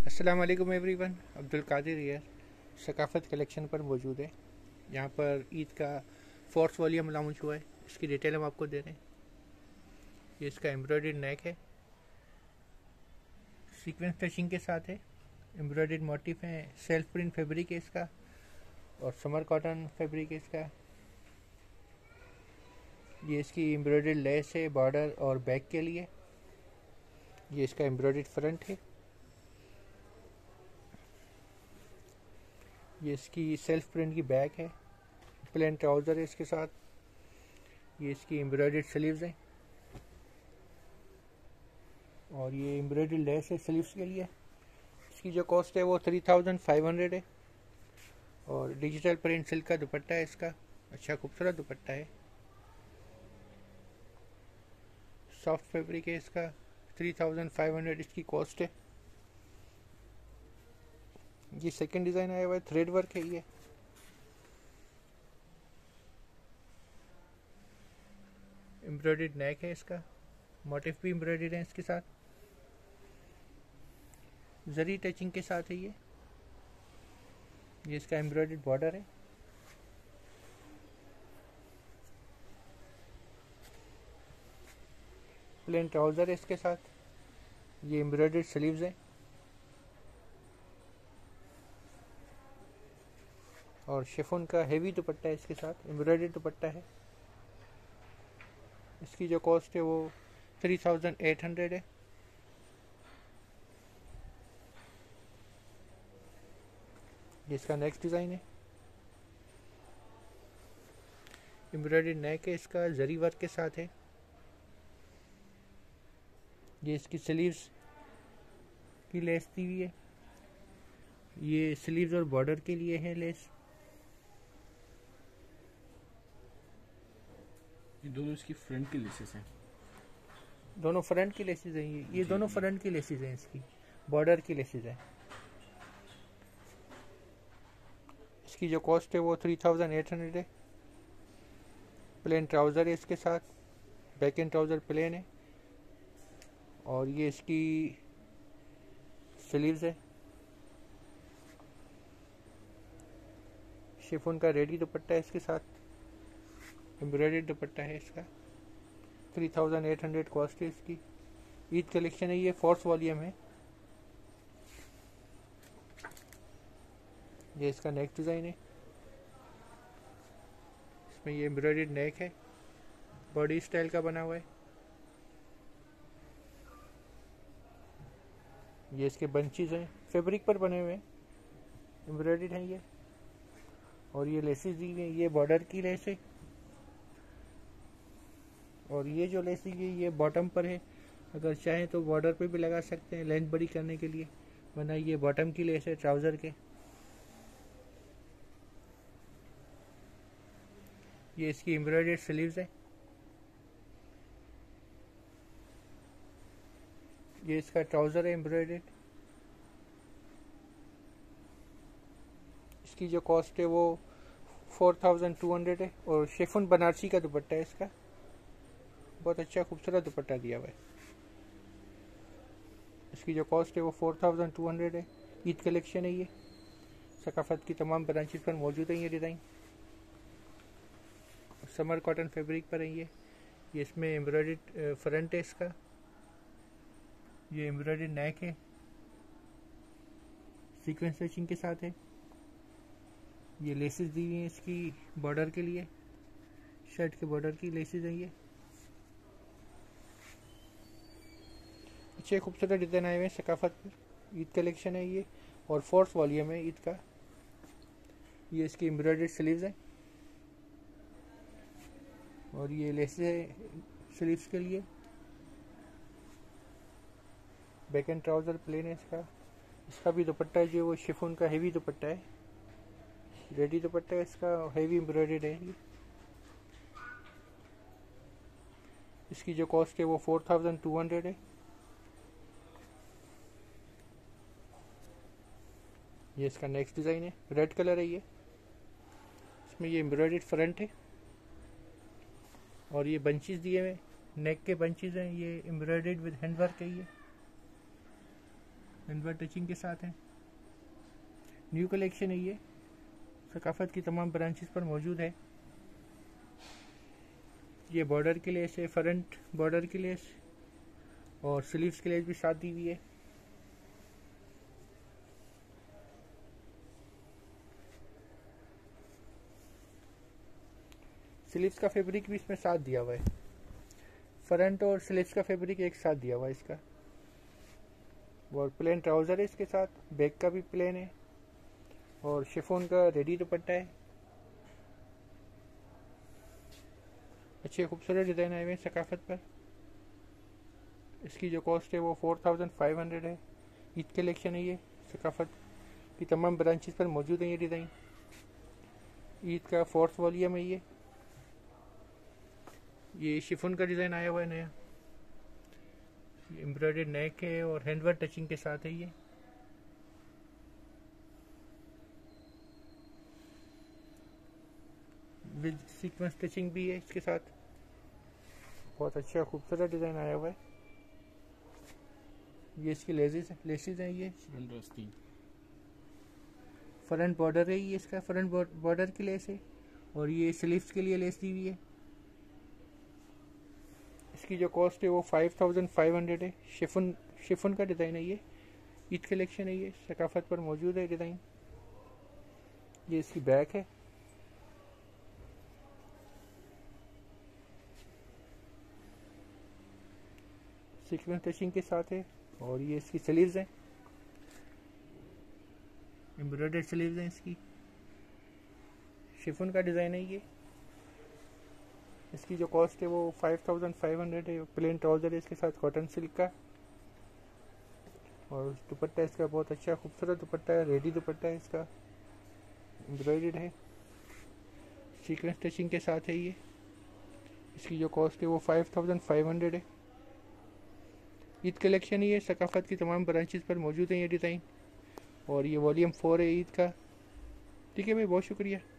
अस्सलाम वालेकुम everyone. Abdul Qadir here, Saqafat collection पर मौजूद है। यहाँ पर ईद का फोर्थ वॉल्यूम लॉन्च हुआ है, इसकी डिटेल हम आपको दे रहे हैं। ये इसका एम्ब्रॉयडर्ड नेक है, सीक्वेंस टचिंग के साथ है। एम्ब्रॉयडर्ड मोटिफ है, सेल्फ प्रिंट फैब्रिक है इसका और समर कॉटन फैब्रिक है इसका। ये इसकी एम्ब्रॉयडर्ड लेस है बॉर्डर और बैक के लिए। ये इसका एम्ब्रॉयडर्ड फ्रंट है। ये इसकी सेल्फ प्रिंट की बैक है, प्लेन ट्राउज़र है इसके साथ। ये इसकी एम्ब्रॉयडर्ड स्लीव्स हैं और ये एम्ब्रॉयडर्ड लेस है स्लीव्स के लिए। इसकी जो कॉस्ट है वो 3500 है और डिजिटल प्रिंट सिल्क का दुपट्टा है इसका। अच्छा खूबसूरत दुपट्टा है, सॉफ्ट फैब्रिक है इसका। 3500 इसकी कॉस्ट है। ये सेकंड डिज़ाइन आया हुआ है, थ्रेड वर्क है। ये एम्ब्रॉयडर्ड नेक है इसका, मोटिफ भी एम्ब्रॉयडर्ड है इसके साथ, जरी टचिंग के साथ है। ये इसका एम्ब्रॉयडर्ड बॉर्डर है। प्लेन ट्राउज़र है इसके साथ। ये एम्ब्रॉयडर्ड स्लीव्स हैं और शिफॉन का हेवी दुपट्टा है इसके साथ, एम्ब्रॉयडर्ड दुपट्टा है। इसकी जो कॉस्ट है वो 3800 है। ये इसका नेक्स्ट डिज़ाइन है, एम्ब्रॉयडर्ड नेक है इसका, जरी वर्क के साथ है। ये इसकी स्लीव्स की लेस दी हुई है। ये स्लीव्स और बॉर्डर के लिए है लेस। ये दोनों इसकी फ्रंट की लेसेस हैं। दोनों फ्रंट की लेसेस हैं। ये दोनों फ्रंट की लेसेस हैं, इसकी बॉर्डर की लेसेस हैं। इसकी जो कॉस्ट है वो 3800 है। प्लेन ट्राउज़र है इसके साथ, बैक एंड ट्राउज़र प्लेन है और ये इसकी स्लीव्स है। शिफॉन का रेडी दुपट्टा है इसके साथ, एम्ब्रॉयडर्ड दुपट्टा है इसका। 3800 कॉस्ट है इसकी। ईद कलेक्शन है, ये फोर्थ वॉल्यूम है। ये इसका नेक्स्ट डिज़ाइन है, इसमें ये एम्ब्रॉयडर्ड नेक है, बॉडी स्टाइल का बना हुआ है। ये इसके बंचेस हैं, फैब्रिक पर बने हुए हैं, एम्ब्रॉयडर्ड हैं ये। और ये लेसेस दी हुई हैं, ये बॉर्डर की लेस है और ये जो लेस दी गई ये बॉटम पर है। अगर चाहें तो बॉर्डर पे भी लगा सकते हैं लेंथ बड़ी करने के लिए, वरना ये बॉटम की लेस है ट्राउज़र के। ये इसकी एम्ब्रॉयडर्ड स्लीव्स है। ये इसका ट्राउज़र है एम्ब्रॉयडर्ड। इसकी जो कॉस्ट है वो 4200 है और शिफॉन बनारसी का दुपट्टा है इसका। बहुत अच्छा खूबसूरत दुपट्टा दिया हुआ है। इसकी जो कॉस्ट है वो 4200 है। ईद कलेक्शन है ये, सकाफ़त की तमाम ब्रांचेस पर मौजूद है ये डिज़ाइन। समर कॉटन फैब्रिक पर है ये इसमें एम्ब्रॉयडर्ड फ्रंट है इसका। ये एम्ब्रॉयडर्ड नेक है, सीक्वेंस स्टिचिंग के साथ है। ये लेसेस दी हुई हैं इसकी बॉर्डर के लिए, शर्ट के बॉर्डर की लेसेस हैं ये। अच्छे खूबसूरत डिज़ाइन आए हुए हैं सकाफ़त पर। ईद कलेक्शन है ये और फोर्थ वॉल्यूम है ईद का। ये इसकी एम्ब्रॉयडर्ड स्लीव्स हैं और ये लेसेस है स्लीव्स के लिए। बैक एंड ट्राउज़र प्लेन है इसका। इसका भी दुपट्टा है जो वो शिफॉन का हेवी दुपट्टा है, रेडी दुपट्टा है इसका, हेवी एम्ब्रॉयडर्ड है ये। इसकी जो कॉस्ट है वो 4200 है। ये इसका नेक्स्ट डिज़ाइन है, रेड कलर है ये। इसमें ये एम्ब्रॉयडर्ड फ्रंट है और ये बंचेस दिए हुए नेक के बंचेस हैं। ये एम्ब्रॉयडर्ड विद हैंड वर्क है ये। हैंडवर्क टचिंग के साथ है। न्यू कलेक्शन है ये, सकाफत की तमाम ब्रांचेस पर मौजूद है। ये बॉर्डर की लेस है, फ्रंट बॉर्डर की लेस और स्लीव्स की लेस भी साथ दी हुई है। स्लीव्स का फैब्रिक भी इसमें साथ दिया हुआ है, फ्रंट और स्लीव्स का फैब्रिक एक साथ दिया हुआ है इसका। और प्लेन ट्राउज़र है इसके साथ, बैक का भी प्लेन है और शिफॉन का रेडी दुपट्टा है। अच्छे खूबसूरत डिज़ाइन आए हुए हैं सकाफत पर। इसकी जो कॉस्ट है वो 4500 है। ईद कलेक्शन है ये, सकाफत की तमाम ब्रांचेस पर मौजूद है ये डिज़ाइन। ईद का 4th वॉल्यूम है ये शिफॉन का डिज़ाइन आया हुआ है नया। एम्ब्रॉयडर्ड नेक है और हैंडवर्क टचिंग के साथ है ये। विद सीक्वेंस टचिंग भी है इसके साथ। बहुत अच्छा खूबसूरत डिज़ाइन आया हुआ है। ये इसकी लेसेस हैं ये। फ्रंट बॉर्डर है ये, इसका फ्रंट बॉर्डर की लेस है और ये स्लीव्स के लिए लेस दी हुई है। इसकी जो कॉस्ट है वो 5500 है। शिफॉन का डिज़ाइन है ये। ईद कलेक्शन है ये, सकाफत पर मौजूद है डिज़ाइन। ये इसकी बैक है। सीक्वेंस टचिंग के साथ है और ये इसकी स्लीव्स हैं, एम्ब्रॉयडर्ड स्लीव्स हैं इसकी। शिफॉन का डिज़ाइन है ये। इसकी जो कॉस्ट है वो 5500 है। प्लेन ट्राउज़र है इसके साथ कॉटन सिल्क का और दुपट्टा इसका बहुत अच्छा खूबसूरत दुपट्टा है, रेडी दुपट्टा है इसका, एम्ब्रॉयडर्ड है, सीक्वेंस टचिंग के साथ है ये। इसकी जो कॉस्ट है वो 5500 है। ईद कलेक्शन ये सकाफत की तमाम ब्रांचेस पर मौजूद है ये डिज़ाइन और ये वॉल्यूम 4 है ईद का। ठीक है भाई, बहुत शुक्रिया।